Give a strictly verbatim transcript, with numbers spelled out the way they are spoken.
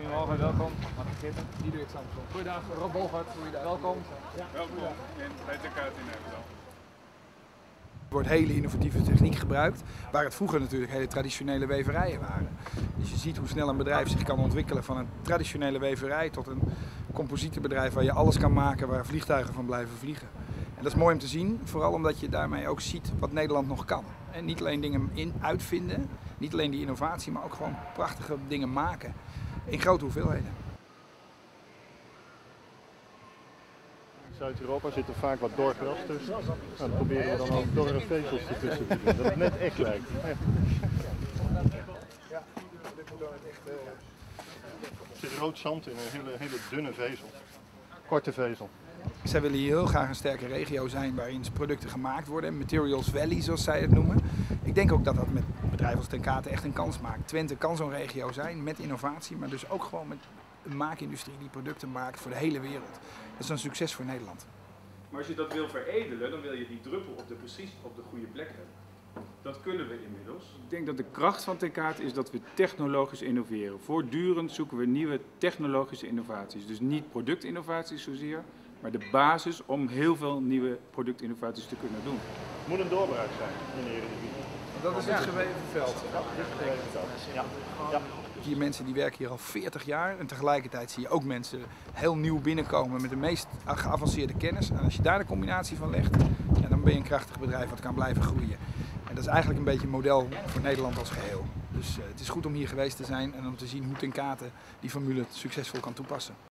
Goedemorgen, welkom. Mag ik zitten? Diederik Samson. Goeiedag, Rob Bolgert. Goeiedag. Welkom. Ja. Welkom in bij de kaart in Nederland. Er wordt hele innovatieve techniek gebruikt, waar het vroeger natuurlijk hele traditionele weverijen waren. Dus je ziet hoe snel een bedrijf zich kan ontwikkelen van een traditionele weverij tot een composietenbedrijf waar je alles kan maken, waar vliegtuigen van blijven vliegen. En dat is mooi om te zien, vooral omdat je daarmee ook ziet wat Nederland nog kan. En niet alleen dingen in uitvinden, niet alleen die innovatie, maar ook gewoon prachtige dingen maken in grote hoeveelheden. In Zuid-Europa zit er vaak wat dor gras tussen. Nou, dan proberen we dan ook dorre vezels ertussen te doen, dat het net echt lijkt. Echt. Ja, dit moet dan echt... Uh... Er zit rood zand in een hele, hele dunne vezel. Korte vezel. Zij willen hier heel graag een sterke regio zijn waarin producten gemaakt worden. Materials Valley, zoals zij het noemen. Ik denk ook dat dat met bedrijven als Ten Kate echt een kans maakt. Twente kan zo'n regio zijn met innovatie, maar dus ook gewoon met een maakindustrie die producten maakt voor de hele wereld. Dat is een succes voor Nederland. Maar als je dat wil veredelen, dan wil je die druppel op de, precies op de goede plek hebben. Dat kunnen we inmiddels. Ik denk dat de kracht van Ten Kate is dat we technologisch innoveren. Voortdurend zoeken we nieuwe technologische innovaties. Dus niet productinnovaties zozeer, maar de basis om heel veel nieuwe productinnovaties te kunnen doen. Het moet een doorbraak zijn in de Eredivisie. Dat is het geweven veld. Ja, dit geweven veld. Ja. Ja. Hier mensen die werken hier al veertig jaar en tegelijkertijd zie je ook mensen heel nieuw binnenkomen met de meest geavanceerde kennis. En als je daar de combinatie van legt, ja, dan ben je een krachtig bedrijf wat kan blijven groeien. En dat is eigenlijk een beetje een model voor Nederland als geheel. Dus uh, het is goed om hier geweest te zijn en om te zien hoe Ten Kate die formule succesvol kan toepassen.